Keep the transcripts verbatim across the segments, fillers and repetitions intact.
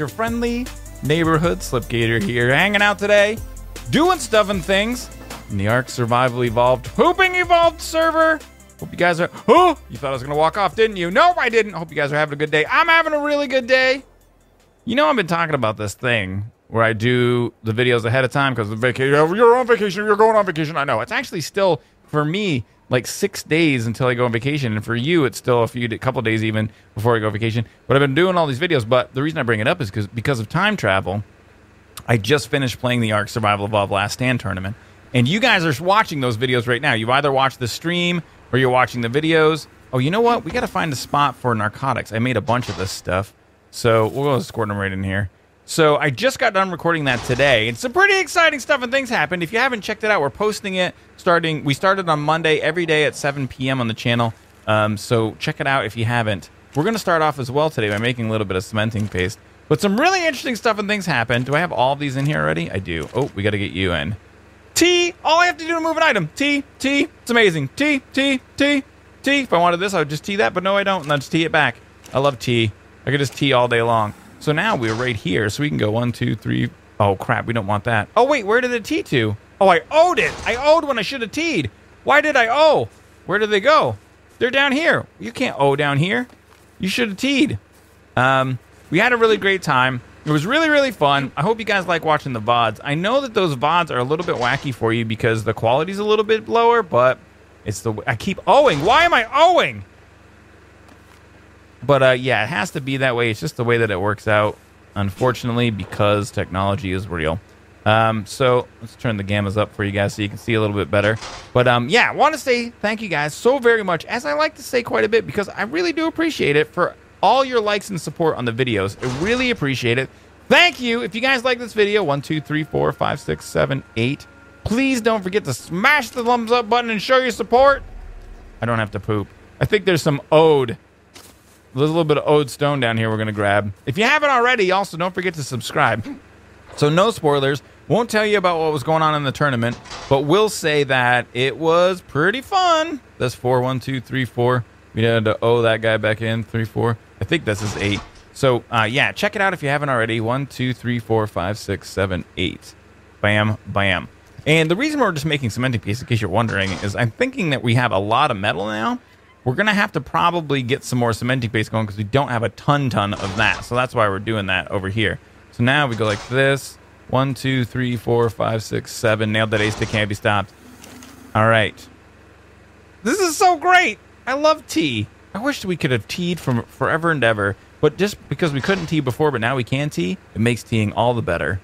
your friendly neighborhood Slipgator here, hanging out today, doing stuff and things in the Ark Survival Evolved Pooping Evolved server. Hope you guys are... Oh, you thought I was going to walk off, didn't you? Nope, I didn't. Hope you guys are having a good day. I'm having a really good day. You know, I've been talking about this thing where I do the videos ahead of time because the vacation. You're on vacation. You're going on vacation. I know. It's actually still, for me, like six days until I go on vacation. And for you, it's still a few, a couple days even before I go on vacation. But I've been doing all these videos. But the reason I bring it up is because because of time travel. I just finished playing the Ark Survival Evolved Last Stand tournament. And you guys are watching those videos right now. You've either watched the stream or you're watching the videos. Oh, you know what? We got to find a spot for narcotics. I made a bunch of this stuff. So we'll go escort them right in here. So I just got done recording that today. And some pretty exciting stuff and things happened. If you haven't checked it out, we're posting it starting. We started on Monday every day at seven p m on the channel. Um, so check it out if you haven't. We're going to start off as well today by making a little bit of cementing paste. But some really interesting stuff and things happened. Do I have all of these in here already? I do. Oh, we got to get you in. T. All I have to do to move an item. T. T. It's amazing. T. T. T. T. If I wanted this, I would just T that, but no, I don't. And I'll just T it back. I love T. I could just T all day long. So now we're right here, so we can go one, two, three. Oh, crap. We don't want that. Oh, wait. Where did it T to? Oh, I owed it. I owed when I should have T'd. Why did I owe? Where did they go? They're down here. You can't owe down here. You should have T'd. Um, we had a really great time. It was really, really fun. I hope you guys like watching the V O Ds. I know that those V O Ds are a little bit wacky for you because the quality's a little bit lower, but it's the... I keep owing. Why am I owing? But, uh, yeah, it has to be that way. It's just the way that it works out, unfortunately, because technology is real. Um, so let's turn the gammas up for you guys so you can see a little bit better. But, um, yeah, I want to say thank you guys so very much, as I like to say quite a bit, because I really do appreciate it for all your likes and support on the videos. I really appreciate it. Thank you. If you guys like this video, one, two, three, four, five, six, seven, eight, please don't forget to smash the thumbs up button and show your support. I don't have to poop. I think there's some ode. There's a little bit of Ode Stone down here we're going to grab. If you haven't already, also don't forget to subscribe. So no spoilers. Won't tell you about what was going on in the tournament, but will say that it was pretty fun. That's four, one, two, three, four. We had to owe that guy back in. Three, four. I think this is eight. So, uh, yeah, check it out if you haven't already. One, two, three, four, five, six, seven, eight. Bam, bam. And the reason we're just making cementing paste, in case you're wondering, is I'm thinking that we have a lot of metal now. We're going to have to probably get some more cementing paste going because we don't have a ton, ton of that. So that's why we're doing that over here. So now we go like this. One, two, three, four, five, six, seven. Nailed that ace that can't be stopped. All right. This is so great. I love T. I wish we could have T'd from forever and ever. But just because we couldn't T before, but now we can T, it makes T'ing all the better.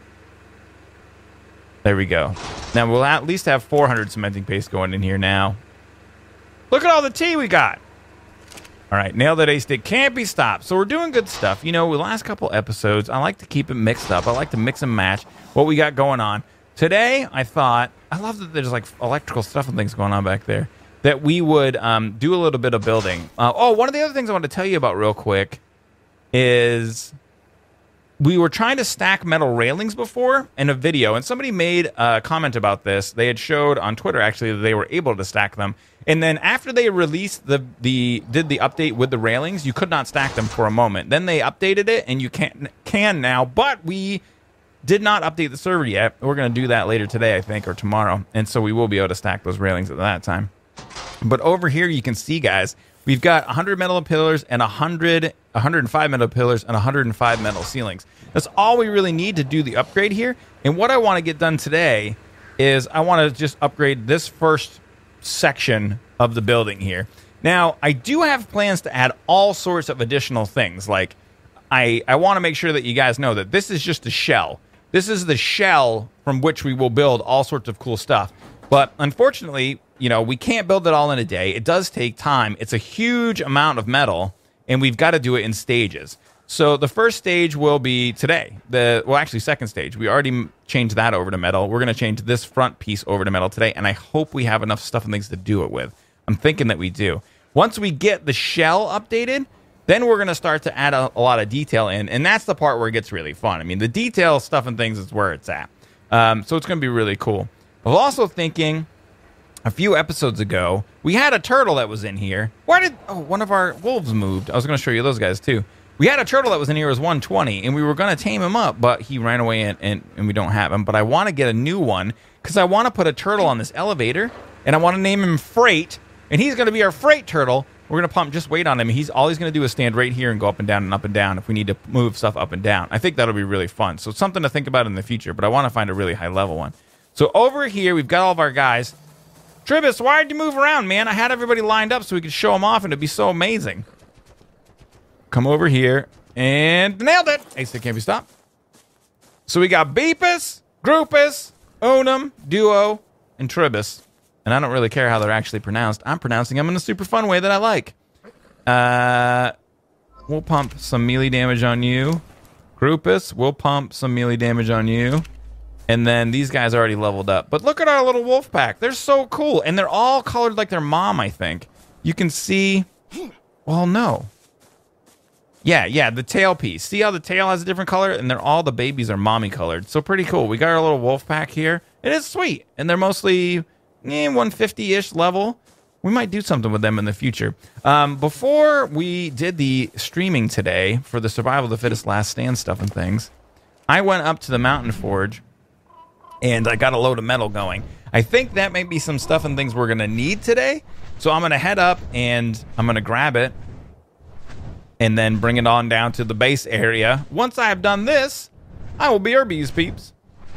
There we go. Now we'll at least have four hundred cementing paste going in here now. Look at all the T we got. All right, nailed that ace stick. Can't be stopped. So we're doing good stuff. You know, the last couple episodes, I like to keep it mixed up. I like to mix and match what we got going on. Today, I thought, I love that there's like electrical stuff and things going on back there, that we would um, do a little bit of building. Uh, oh, one of the other things I want to tell you about real quick is we were trying to stack metal railings before in a video, and somebody made a comment about this. They had showed on Twitter, actually, that they were able to stack them. And then after they released the, the did the update with the railings, you could not stack them for a moment. Then they updated it, and you can, can now, but we did not update the server yet. We're going to do that later today, I think, or tomorrow. And so we will be able to stack those railings at that time. But over here, you can see, guys, we've got one hundred metal pillars and one hundred, one hundred five metal pillars and one hundred five metal ceilings. That's all we really need to do the upgrade here. And what I want to get done today is I want to just upgrade this first section of the building here. Now, I do have plans to add all sorts of additional things. Like, I, I want to make sure that you guys know that this is just a shell. This is the shell from which we will build all sorts of cool stuff. But unfortunately, you know, we can't build it all in a day. It does take time. It's a huge amount of metal, and we've got to do it in stages. So the first stage will be today. The well, actually, second stage. We already changed that over to metal. We're going to change this front piece over to metal today, and I hope we have enough stuff and things to do it with. I'm thinking that we do. Once we get the shell updated, then we're going to start to add a, a lot of detail in, and that's the part where it gets really fun. I mean, the detail stuff and things is where it's at. Um, so it's going to be really cool. I was also thinking, a few episodes ago, we had a turtle that was in here. Why did... Oh, one of our wolves moved. I was going to show you those guys, too. We had a turtle that was in here, it was one twenty, and we were going to tame him up, but he ran away and, and, and we don't have him. But I want to get a new one because I want to put a turtle on this elevator, and I want to name him Freight, and he's going to be our freight turtle. We're going to pump just weight on him. He's all he's going to do is stand right here and go up and down and up and down if we need to move stuff up and down. I think that'll be really fun. So it's something to think about in the future, but I want to find a really high level one. So over here, we've got all of our guys. Tribus, why did you move around, man? I had everybody lined up so we could show them off, and it'd be so amazing. Come over here. And nailed it. Ace that can't be stopped. So we got Beepus, Groupus, Unum, Duo, and Tribus. And I don't really care how they're actually pronounced. I'm pronouncing them in a super fun way that I like. Uh, we'll pump some melee damage on you. Groupus, we'll pump some melee damage on you. And then these guys already leveled up. But look at our little wolf pack. They're so cool. And they're all colored like their mom, I think. You can see... Well, no. Yeah, yeah, the tail piece. See how the tail has a different color? And they're all the babies are mommy colored. So pretty cool. We got our little wolf pack here. It is sweet. And they're mostly eh, one fifty-ish level. We might do something with them in the future. Um, before we did the streaming today for the Survival of the Fittest Last Stand stuff and things, I went up to the Mountain Forge and I got a load of metal going. I think that may be some stuff and things we're going to need today. So I'm going to head up and I'm going to grab it and then bring it on down to the base area. Once I have done this, I will be our bees peeps.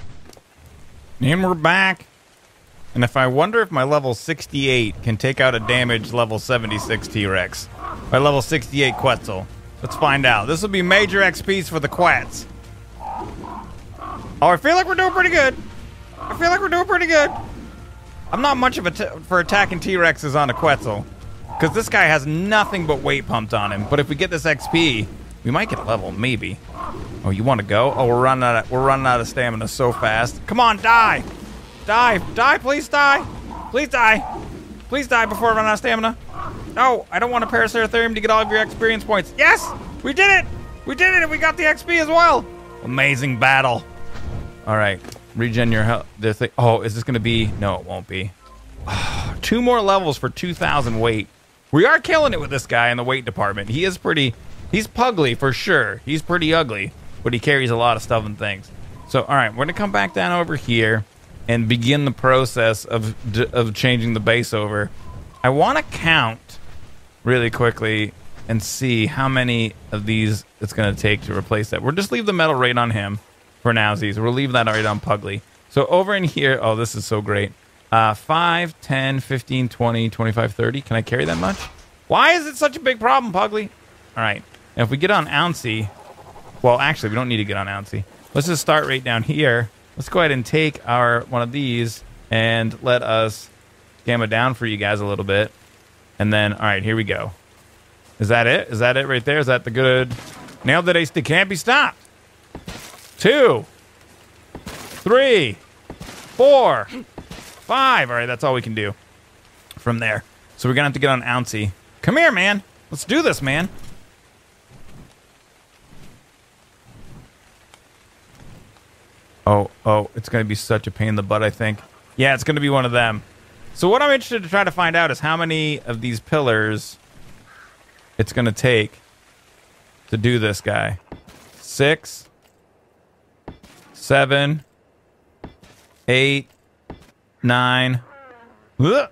And we're back. And if I wonder if my level sixty-eight can take out a damaged level seventy-six T-Rex. My level sixty-eight Quetzal. Let's find out. This will be major X Ps for the Quets. Oh, I feel like we're doing pretty good. I feel like we're doing pretty good. I'm not much of a t for attacking T-Rexes on a Quetzal. Because this guy has nothing but weight pumped on him. But if we get this X P, we might get a level, maybe. Oh, you want to go? Oh, we're running out of, we're running out of stamina so fast. Come on, die! Die! Die, please die! Please die! Please die before I run out of stamina. No, I don't want a Paraceratherium to get all of your experience points. Yes! We did it! We did it, and we got the X P as well! Amazing battle. All right, regen your health. The thing. Oh, is this going to be? No, it won't be. Two more levels for two thousand weight. We are killing it with this guy in the weight department. He is pretty, he's pugly for sure. He's pretty ugly, but he carries a lot of stuff and things. So, all right, we're going to come back down over here and begin the process of, of changing the base over. I want to count really quickly and see how many of these it's going to take to replace that. We'll just leave the metal right on him for nowsies. We'll leave that right on Pugly. So over in here, oh, this is so great. Uh, five, ten, fifteen, twenty, twenty-five, thirty. Can I carry that much? Why is it such a big problem, Pugly? All right. And if we get on Ouncey, well, actually, we don't need to get on Ouncey. Let's just start right down here. Let's go ahead and take our one of these and let us gamma down for you guys a little bit. And then, all right, here we go. Is that it? Is that it right there? Is that the good? Nailed it, Ace. They can't be stopped. Two. Three. Four. Five. All right, that's all we can do from there. So we're going to have to get on Ouncey. Come here, man. Let's do this, man. Oh, oh, it's going to be such a pain in the butt, I think. Yeah, it's going to be one of them. So what I'm interested to try to find out is how many of these pillars it's going to take to do this guy. Six. Seven. Eight. Nine. Ugh.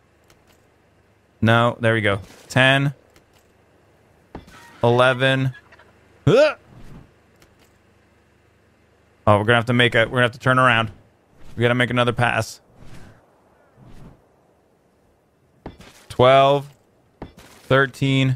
No, there we go. Ten. Eleven. Ugh. Oh, we're gonna have to make a. We're gonna have to turn around. We gotta make another pass. Twelve. Thirteen.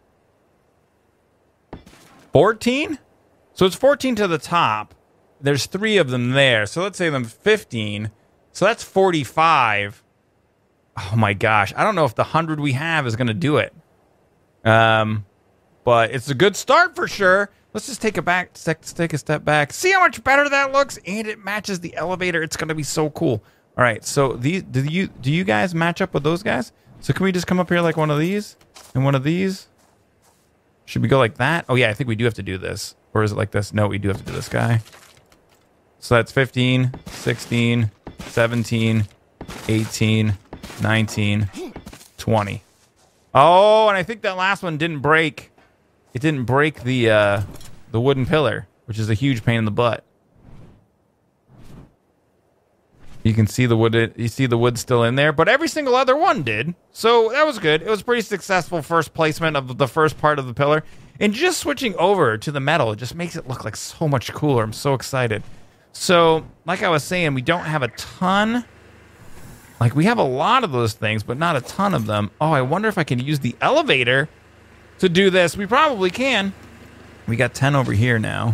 Fourteen. So it's fourteen to the top. There's three of them there. So let's say them fifteen. So that's forty-five. Oh my gosh. I don't know if the hundred we have is going to do it. Um, but it's a good start for sure. Let's just take a back, let's take a step back. See how much better that looks? And it matches the elevator. It's going to be so cool. All right. So these, do you, do you guys match up with those guys? So can we just come up here like one of these and one of these? Should we go like that? Oh yeah, I think we do have to do this. Or is it like this? No, we do have to do this guy. So that's fifteen, sixteen, seventeen, eighteen, nineteen, twenty. Oh, and I think that last one didn't break. it didn't break the uh, the wooden pillar, which is a huge pain in the butt. You can see the wood. You see the wood still in there, but every single other one did. So that was good. It was pretty successful first placement of the first part of the pillar. And just switching over to the metal, it just makes it look like so much cooler. I'm so excited. So, like I was saying, we don't have a ton. Like, we have a lot of those things, but not a ton of them. Oh, I wonder if I can use the elevator to do this. We probably can. We got ten over here now.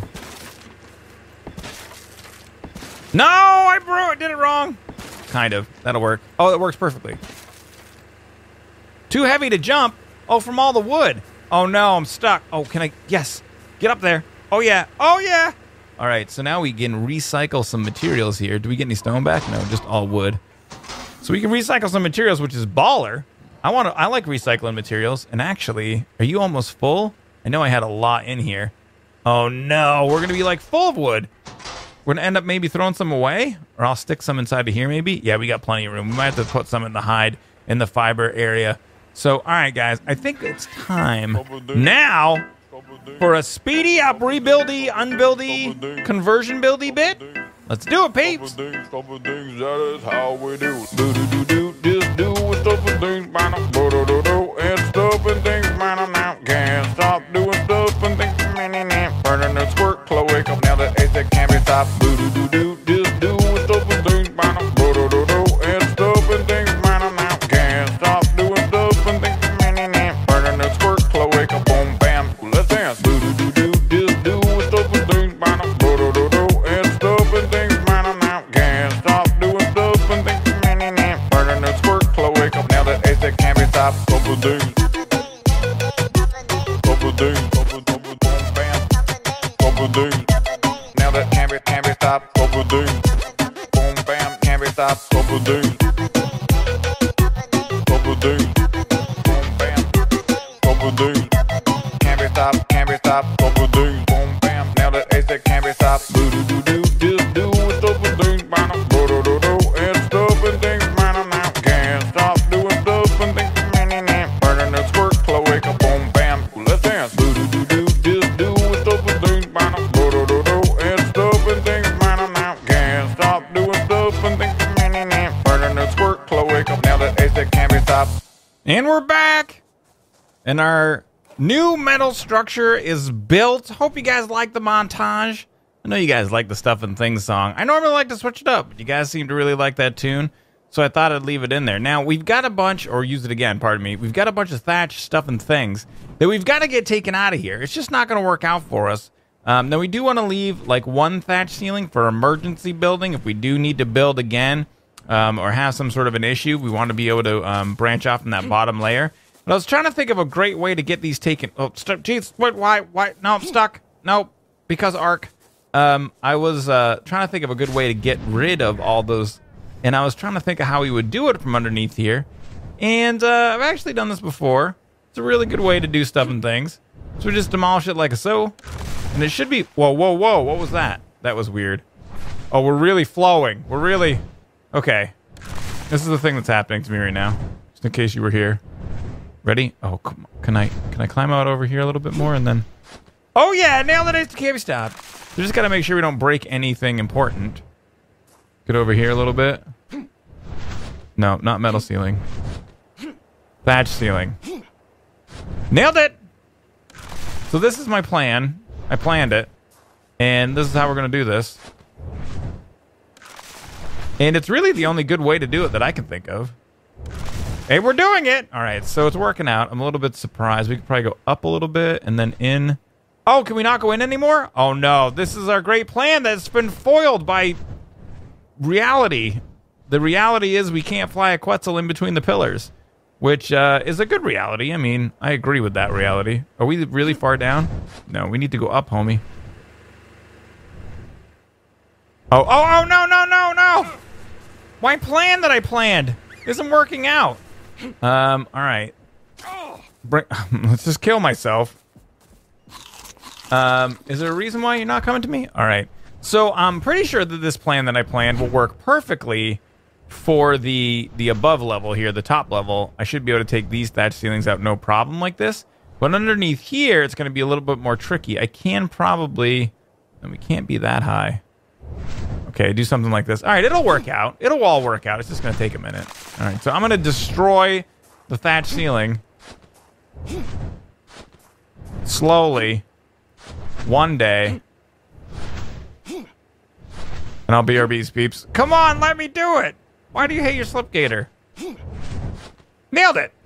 No, I broke, did it wrong. Kind of. That'll work. Oh, that works perfectly. Too heavy to jump. Oh, from all the wood. Oh, no, I'm stuck. Oh, can I? Yes. Get up there. Oh, yeah. Oh, yeah. All right, so now we can recycle some materials here. Do we get any stone back? No, just all wood. So we can recycle some materials, which is baller. I want to. I like recycling materials. And actually, are you almost full? I know I had a lot in here. Oh, no. We're going to be, like, full of wood. We're going to end up maybe throwing some away, or I'll stick some inside of here maybe. Yeah, we got plenty of room. We might have to put some in the hide in the fiber area. So, all right, guys, I think it's time now for a speedy up rebuildy, unbuildy, conversion buildy bit. Let's do it, peeps. Couple things, that is how we do. Do do do do, just do with stuff and things, man. Do do do do, and stuff and things, man. I'm out, can't stop doing stuff and things, man. Burning the squirt, cloaca up now. The ace that can't be stopped. Do do do do, just do with stuff and things, man. Do do do do, and stuff and things, man. I'm out, can't stop doing stuff and things, man. Burning the squirt, cloaca, boom, bam. Let's dance. Do do do do, just do with stuff and things, man. Do do do do, and stuff and things, man. I'm out, can't stop doing stuff and things, man. Burning the squirt, cloaca up now. The ace that can't be stopped. Couple things. Couple things. Couple couple boom, bam. Couple things. Now that can't be can't be stopped. Couple things. Boom, bam, can't be stopped. Couple things. Couple things. Boom, bam. Couple things. Can't be stopped. Can't be stopped. Couple things. Boom, bam. Now that ace that can't be stopped. Do do do do, just do with stuff and things, man. Do do do do, and stuff and things, man. I'm out, can't stop doing stuff and things, man. Burning the squirt, cloaca, boom, bam. Let's dance. Do do do do, just do with stuff and things, man. Do do do do, and stuff and things, man. I'm out, can't stop doing stuff and things, man. Burning the squirt, cloaca, now the ace that can't be stopped. And we're back. And our new metal structure is built. Hope you guys like the montage. I know you guys like the Stuff and Things song. I normally like to switch it up, but you guys seem to really like that tune, so I thought I'd leave it in there. Now, we've got a bunch, or use it again, pardon me. We've got a bunch of thatch, Stuff and Things that we've got to get taken out of here. It's just not going to work out for us. Um, now, we do want to leave, like, one thatch ceiling for emergency building if we do need to build again um, or have some sort of an issue. We want to be able to um, branch off from that bottom layer. But I was trying to think of a great way to get these taken. Oh, st- geez, what, why, why? No, I'm stuck. No, because arc. Um, I was uh, trying to think of a good way to get rid of all those, and I was trying to think of how we would do it from underneath here. And uh, I've actually done this before. It's a really good way to do Stuff and Things. So we just demolish it like so, and it should be. Whoa, whoa, whoa! What was that? That was weird. Oh, we're really flowing. We're really okay. This is the thing that's happening to me right now. Just in case you were here. Ready? Oh, come on. Can I can I climb out over here a little bit more and then? Oh yeah, nailed it. It can't be stopped. We just gotta make sure we don't break anything important. Get over here a little bit. No, not metal ceiling. Thatch ceiling. Nailed it. So this is my plan. I planned it, and this is how we're gonna do this. And it's really the only good way to do it that I can think of. Hey, we're doing it! Alright, so it's working out. I'm a little bit surprised. We could probably go up a little bit and then in. Oh, can we not go in anymore? Oh no, this is our great plan that's been foiled by reality. The reality is we can't fly a Quetzal in between the pillars, which uh, is a good reality. I mean, I agree with that reality. Are we really far down? No, we need to go up, homie. Oh, oh, oh, no, no, no, no! My plan that I planned isn't working out. Um, all right. Bring, let's just kill myself. Um, is there a reason why you're not coming to me? All right. So I'm pretty sure that this plan that I planned will work perfectly for the the above level here, the top level. I should be able to take these thatch ceilings out no problem like this. But underneath here, it's going to be a little bit more tricky. I can probably... And we can't be that high. Okay, do something like this. All right, it'll work out. It'll all work out. It's just going to take a minute. All right, so I'm going to destroy the thatch ceiling. Slowly. One day. And I'll B R B's, peeps. Come on, let me do it. Why do you hate your Slipgator? Nailed it.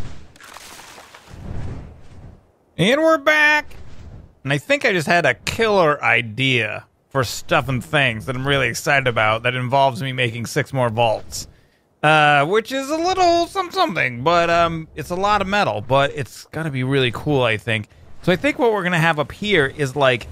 And we're back. And I think I just had a killer idea for stuff and things that I'm really excited about that involves me making six more vaults. Uh, which is a little some something, but um, it's a lot of metal, but it's gonna be really cool, I think. So I think what we're gonna have up here is like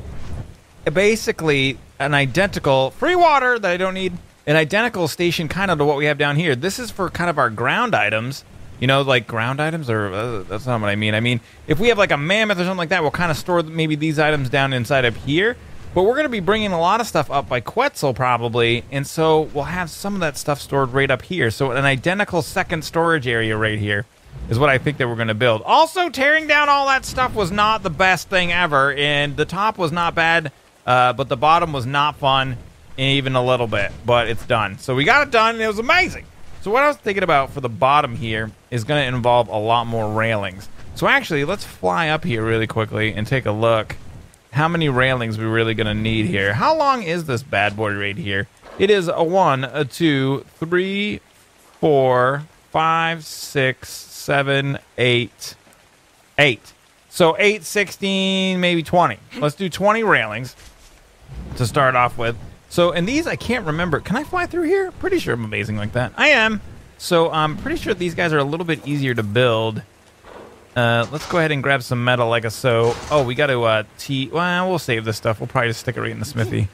basically an identical free water that I don't need, an identical station kind of to what we have down here. This is for kind of our ground items, you know, like ground items, or uh, that's not what I mean. I mean, if we have like a mammoth or something like that, we'll kind of store maybe these items down inside of here. But we're going to be bringing a lot of stuff up by Quetzal probably, and so we'll have some of that stuff stored right up here. So an identical second storage area right here is what I think that we're going to build. Also, tearing down all that stuff was not the best thing ever, and the top was not bad, uh, but the bottom was not fun even a little bit, but it's done. So we got it done, and it was amazing. So what I was thinking about for the bottom here is going to involve a lot more railings. So actually, let's fly up here really quickly and take a look. How many railings we're really going to need here. How long is this bad boy right here? It is a one, a two, three, four, five, six, seven, eight, eight. So eight, sixteen, maybe twenty. Let's do twenty railings to start off with. So, and these, I can't remember. Can I fly through here? Pretty sure I'm amazing like that. I am. So I'm pretty sure these guys are a little bit easier to build. Uh, let's go ahead and grab some metal like a so. Oh, we got to, uh, T... Well, we'll save this stuff. We'll probably just stick it right in the smithy.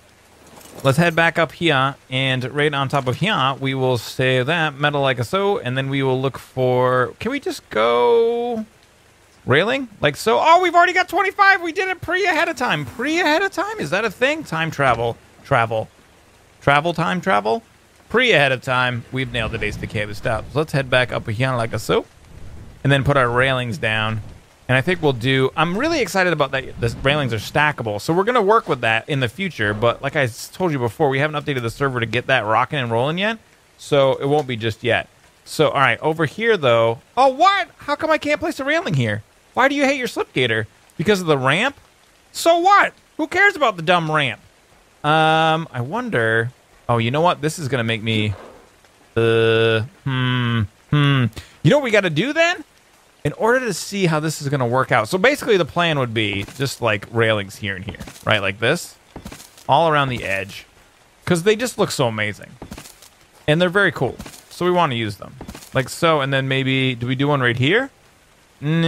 Let's head back up here, and right on top of here, we will save that metal like a so, and then we will look for... Can we just go... Railing? Like so? Oh, we've already got twenty-five! We did it pre ahead of time. Pre ahead of time? Is that a thing? Time travel. Travel. Travel time travel? Pre ahead of time. We've nailed the Ace Decay of stuff. So let's head back up here like a so. And then put our railings down. And I think we'll do... I'm really excited about that. The railings are stackable. So we're going to work with that in the future. But like I told you before, we haven't updated the server to get that rocking and rolling yet. So it won't be just yet. So, all right. Over here, though... Oh, what? How come I can't place a railing here? Why do you hate your Slipgator? Because of the ramp? So what? Who cares about the dumb ramp? Um, I wonder... Oh, you know what? This is going to make me... Uh, hmm... Hmm... You know what we got to do then? In order to see how this is going to work out. So basically the plan would be just like railings here and here. Right? Like this. All around the edge. Because they just look so amazing. And they're very cool. So we want to use them. Like so. And then maybe... Do we do one right here? Nah,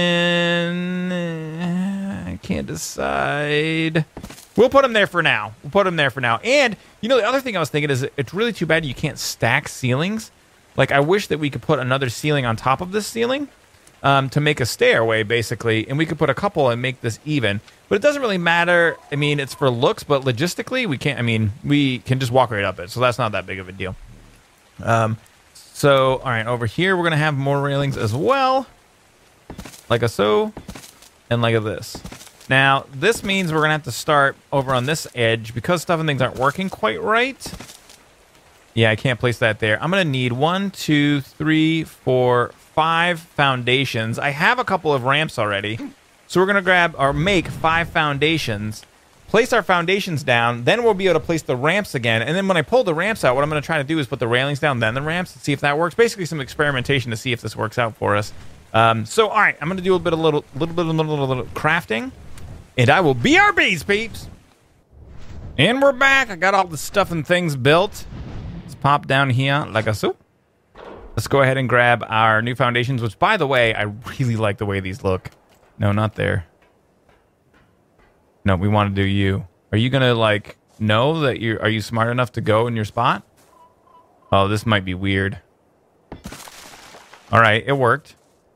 nah, I can't decide. We'll put them there for now. We'll put them there for now. And, you know, the other thing I was thinking is it's really too bad you can't stack ceilings. Like, I wish that we could put another ceiling on top of this ceiling um, to make a stairway, basically. And we could put a couple and make this even. But it doesn't really matter. I mean, it's for looks, but logistically, we can't. I mean, we can just walk right up it. So that's not that big of a deal. Um, so, all right, over here, we're going to have more railings as well. Like a so, and like a this. Now, this means we're going to have to start over on this edge because stuff and things aren't working quite right. Yeah, I can't place that there. I'm going to need one, two, three, four, five foundations. I have a couple of ramps already. So we're going to grab or make five foundations, place our foundations down, then we'll be able to place the ramps again. And then when I pull the ramps out, what I'm going to try to do is put the railings down, then the ramps, and see if that works. Basically some experimentation to see if this works out for us. Um, so, all right, I'm going to do a bit of little, little bit of little, little, little crafting. And I will B R B's, peeps. And we're back. I got all the stuff and things built. Let's pop down here like a so. Let's go ahead and grab our new foundations, which, by the way, I really like the way these look. No, not there. No, we want to do you. Are you going to, like, know that you're... Are you smart enough to go in your spot? Oh, this might be weird. All right, it worked.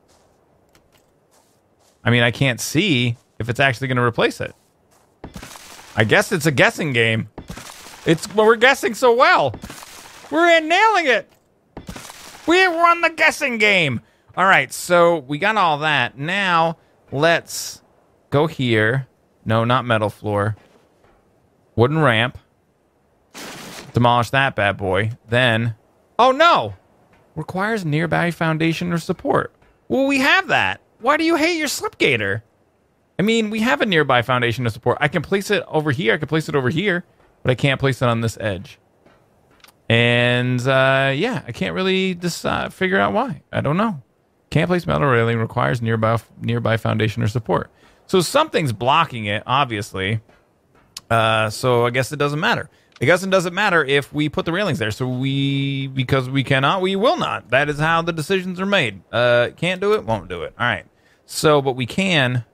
I mean, I can't see if it's actually going to replace it. I guess it's a guessing game. It's well, we're guessing so well. We're in nailing it. We won the guessing game. All right, so we got all that. Now let's go here. No, not metal floor. Wooden ramp. Demolish that bad boy. Then, oh no! Requires nearby foundation or support. Well, we have that. Why do you hate your Slipgator? I mean, we have a nearby foundation or support. I can place it over here. I can place it over here, but I can't place it on this edge. And uh, yeah, I can't really decide, figure out why. I don't know. Can't place metal railing. Requires nearby nearby foundation or support. So something's blocking it, obviously. Uh, so I guess it doesn't matter. I guess it doesn't matter if we put the railings there. So we, because we cannot, we will not. That is how the decisions are made. Uh, can't do it, won't do it. All right. So, but we can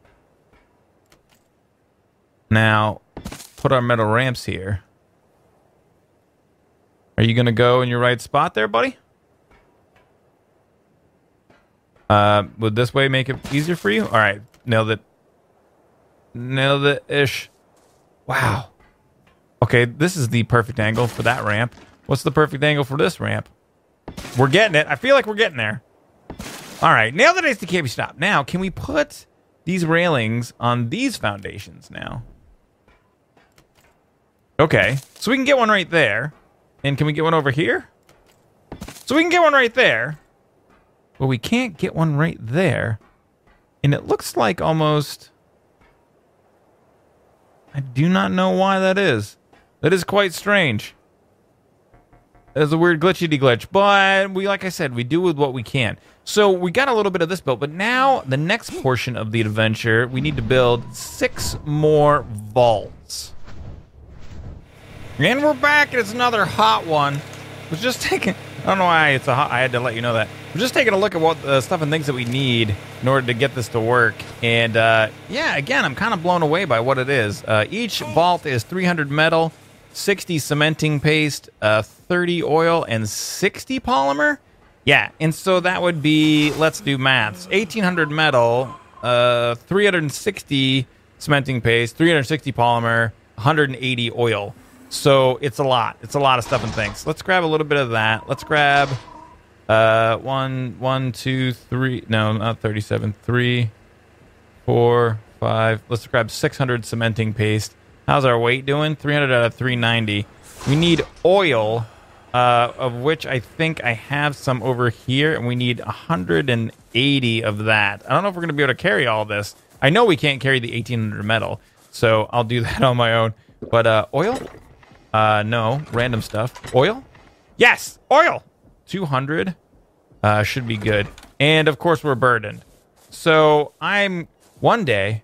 now put our metal ramps here. Are you going to go in your right spot there, buddy? Uh, would this way make it easier for you? All right. Nailed it. Nailed it-ish. Wow. Okay, this is the perfect angle for that ramp. What's the perfect angle for this ramp? We're getting it. I feel like we're getting there. All right, nailed it. H D K B stop. Now, can we put these railings on these foundations now? Okay, so we can get one right there. And can we get one over here? So we can get one right there. But we can't get one right there. And it looks like almost... I do not know why that is. That is quite strange. It's a weird glitchy glitch, but we, like I said, we do with what we can. So we got a little bit of this built, but now the next portion of the adventure, we need to build six more vaults. And we're back, and it's another hot one. I was just taking, I don't know why it's a hot, I had to let you know that. We're just taking a look at what the stuff and things that we need in order to get this to work. And uh, yeah, again, I'm kind of blown away by what it is. Uh, each vault is three hundred metal, sixty cementing paste, uh, thirty oil, and sixty polymer. Yeah, and so that would be, let's do maths. eighteen hundred metal, uh, three hundred sixty cementing paste, three hundred sixty polymer, one hundred eighty oil. So it's a lot. It's a lot of stuff and things. Let's grab a little bit of that. Let's grab uh, one, one, two, three. No, not thirty-seven. Three, four, five. Let's grab six hundred cementing paste. How's our weight doing? three hundred out of three ninety. We need oil, uh, of which I think I have some over here, and we need one hundred eighty of that. I don't know if we're going to be able to carry all this. I know we can't carry the eighteen hundred metal, so I'll do that on my own. But uh, oil? Uh, no. Random stuff. Oil? Yes! Oil! two hundred uh, should be good. And, of course, we're burdened. So, I'm... One day...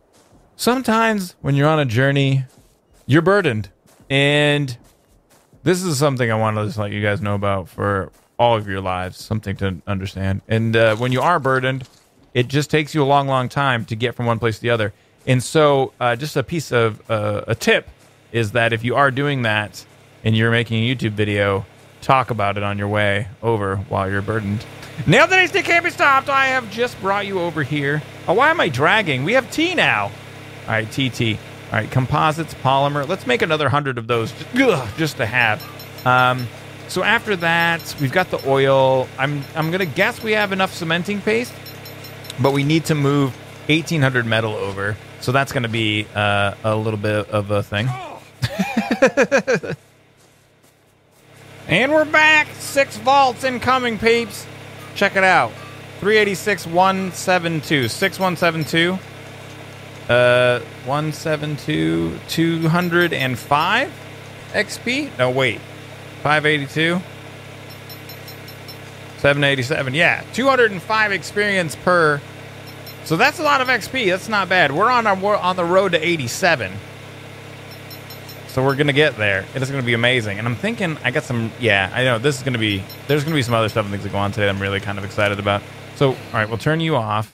Sometimes when you're on a journey, you're burdened. And this is something I want to just let you guys know about for all of your lives. Something to understand. And uh, when you are burdened, it just takes you a long, long time to get from one place to the other. And so uh, just a piece of uh, a tip is that if you are doing that and you're making a YouTube video, talk about it on your way over while you're burdened. Now that H D can't be stopped, I have just brought you over here. Oh, why am I dragging? We have T now. All right, T T. All right, composites, polymer. Let's make another hundred of those just, ugh, just to have. Um, so after that, we've got the oil. I'm I'm gonna guess we have enough cementing paste, but we need to move eighteen hundred metal over. So that's gonna be uh, a little bit of a thing. And we're back. Six vaults incoming, peeps. Check it out. three eighty-six, one seventy-two. six one seven two. Uh, one seventy-two, two hundred five X P? No, wait. five eighty-two? seven eighty-seven. Yeah, two hundred five experience per. So that's a lot of X P. That's not bad. We're on our we're on the road to eighty-seven. So we're going to get there. It is going to be amazing. And I'm thinking, I got some, yeah, I know, this is going to be, there's going to be some other stuff and things that go on today that I'm really kind of excited about. So, all right, we'll turn you off.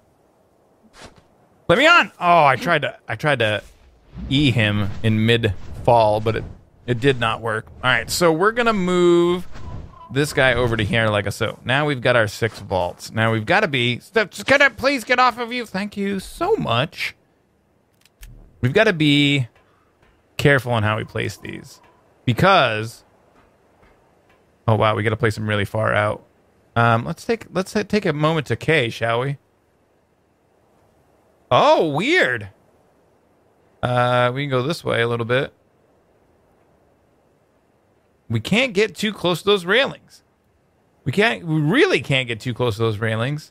Let me on! Oh, I tried to, I tried to E him in mid-fall, but it, it did not work. All right, so we're going to move this guy over to here like a so. Now we've got our six vaults. Now we've got to be, just can I please get off of you? Thank you so much. We've got to be careful on how we place these, because oh wow, we got to place them really far out. Um, let's take let's take a moment to K, shall we? Oh, weird. Uh, we can go this way a little bit. We can't get too close to those railings. We can't. We really can't get too close to those railings,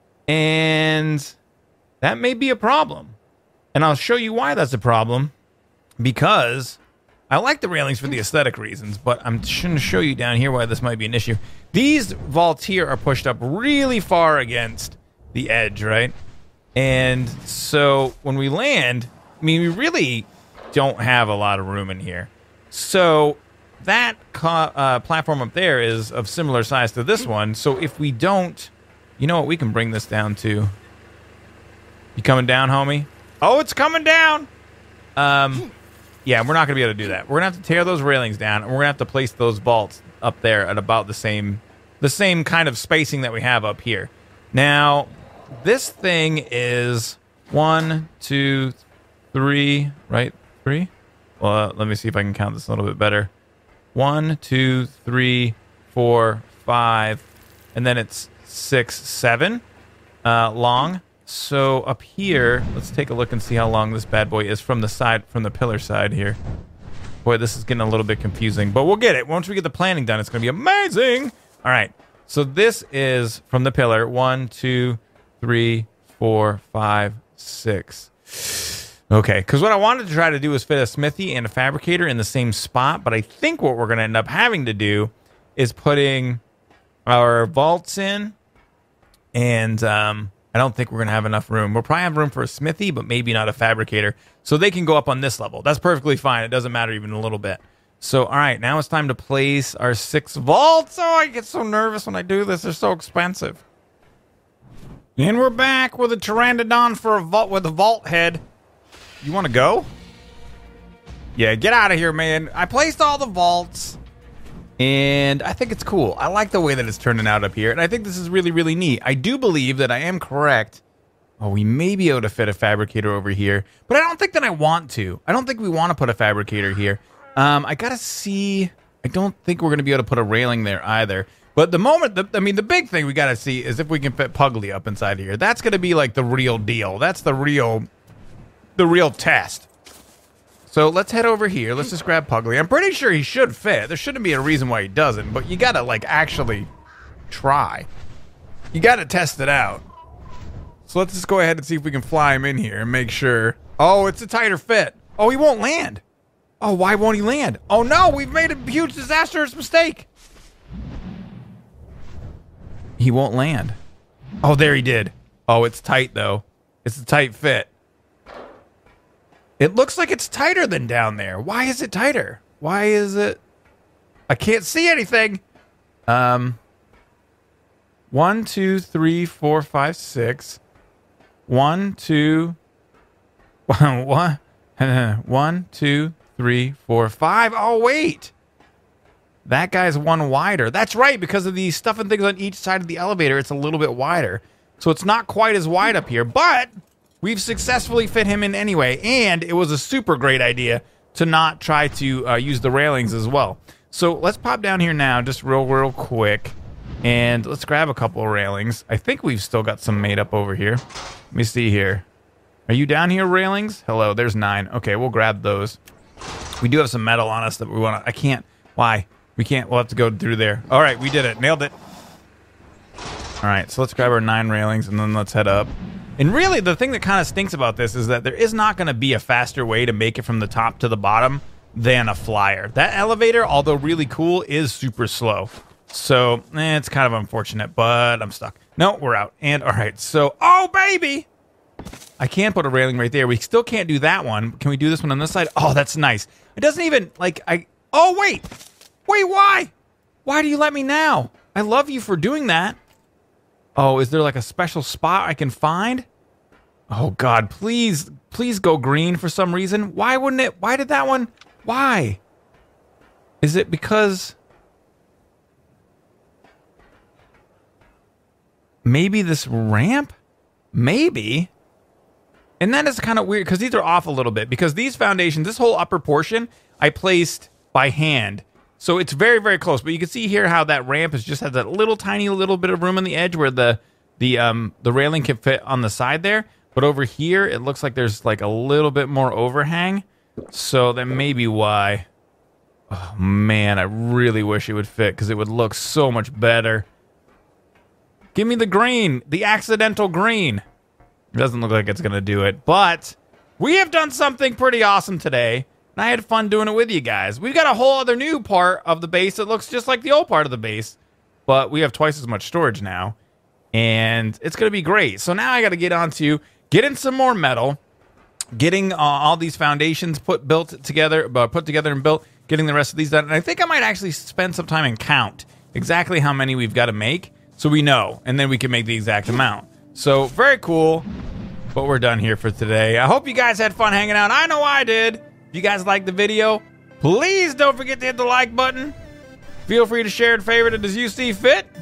and that may be a problem. And I'll show you why that's a problem. Because I like the railings for the aesthetic reasons, but I'm going to show you down here why this might be an issue. These vaults here are pushed up really far against the edge, right? And so when we land, I mean, we really don't have a lot of room in here. So that uh, platform up there is of similar size to this one. So if we don't, you know what, we can bring this down to. You coming down, homie? Oh, it's coming down. Um, yeah, we're not going to be able to do that. We're going to have to tear those railings down, and we're going to have to place those vaults up there at about the same, the same kind of spacing that we have up here. Now, this thing is one, two, three, right? Three? Well, uh, let me see if I can count this a little bit better. One, two, three, four, five, and then it's six, seven uh, long. So up here, let's take a look and see how long this bad boy is from the side, from the pillar side here. Boy, this is getting a little bit confusing, but we'll get it. Once we get the planning done, it's going to be amazing. All right. So this is from the pillar. One, two, three, four, five, six. Okay, because what I wanted to try to do is fit a smithy and a fabricator in the same spot, but I think what we're going to end up having to do is putting our vaults in, and um, I don't think we're going to have enough room. We'll probably have room for a smithy, but maybe not a fabricator, so they can go up on this level. That's perfectly fine. It doesn't matter even a little bit. So, all right, now it's time to place our six vaults. Oh, I get so nervous when I do this. They're so expensive. And we're back with a Pteranodon for a vault with a vault head. You want to go? Yeah, get out of here, man. I placed all the vaults, and I think it's cool. I like the way that it's turning out up here, and I think this is really, really neat. I do believe that I am correct. Oh, we may be able to fit a fabricator over here, but I don't think that I want to. I don't think we want to put a fabricator here. Um, I gotta see. I don't think we're gonna be able to put a railing there either. But the moment, the, I mean, the big thing we gotta see is if we can fit Pugly up inside here. That's gonna be like the real deal. That's the real, the real test. So let's head over here. Let's just grab Pugly. I'm pretty sure he should fit. There shouldn't be a reason why he doesn't. But you gotta like actually try. You gotta test it out. So let's just go ahead and see if we can fly him in here and make sure. Oh, it's a tighter fit. Oh, he won't land. Oh, why won't he land? Oh no, we've made a huge disastrous mistake. He won't land. Oh, there he did. Oh, it's tight though. It's a tight fit. It looks like it's tighter than down there. Why is it tighter? Why is it? I can't see anything. Um, one, two, three, four, five, six. One, two, one, one, two, three, four, five. Oh, wait. That guy's one wider. That's right, because of the stuff and things on each side of the elevator, it's a little bit wider. So it's not quite as wide up here, but we've successfully fit him in anyway, and it was a super great idea to not try to uh, use the railings as well. So let's pop down here now, just real, real quick, and let's grab a couple of railings. I think we've still got some made up over here. Let me see here. Are you down here, railings? Hello, there's nine. Okay, we'll grab those. We do have some metal on us that we want to... I can't... Why? We can't... We'll have to go through there. All right, we did it. Nailed it. All right, so let's grab our nine railings, and then let's head up. And really, the thing that kind of stinks about this is that there is not going to be a faster way to make it from the top to the bottom than a flyer. That elevator, although really cool, is super slow. So, eh, it's kind of unfortunate, but I'm stuck. No, we're out. And, all right, so... Oh, baby! I can't put a railing right there. We still can't do that one. Can we do this one on this side? Oh, that's nice. It doesn't even, like, I... Oh, wait! Wait, why? Why do you let me now? I love you for doing that. Oh, is there, like, a special spot I can find? Oh, God, please, please go green for some reason. Why wouldn't it? Why did that one? Why? Is it because... Maybe this ramp? Maybe. And that is kind of weird, because these are off a little bit. Because these foundations, this whole upper portion, I placed by hand. So it's very, very close. But you can see here how that ramp is just has that little tiny little bit of room on the edge where the the um the railing can fit on the side there. But over here, it looks like there's like a little bit more overhang. So that may be why. Oh, man, I really wish it would fit because it would look so much better. Give me the green, the accidental green. It doesn't look like it's going to do it, but we have done something pretty awesome today, and I had fun doing it with you guys. We've got a whole other new part of the base that looks just like the old part of the base, but we have twice as much storage now, and it's going to be great. So now I got to get on to getting some more metal, getting uh, all these foundations put built together, uh, put together and built, getting the rest of these done, and I think I might actually spend some time and count exactly how many we've got to make, so we know, and then we can make the exact amount. So, very cool, but we're done here for today. I hope you guys had fun hanging out. I know I did. If you guys liked the video, please don't forget to hit the like button. Feel free to share and favorite it as you see fit.